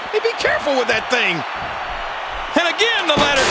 Hey, be careful with that thing. And again, the ladder